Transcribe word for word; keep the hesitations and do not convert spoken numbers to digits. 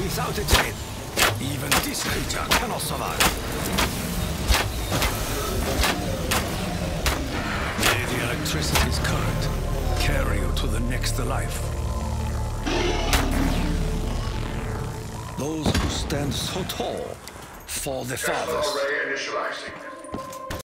without a tail. Even this creature cannot survive. May the electricity's current carry you to the next life. Those who stand so tall for the fathers. Array initializing.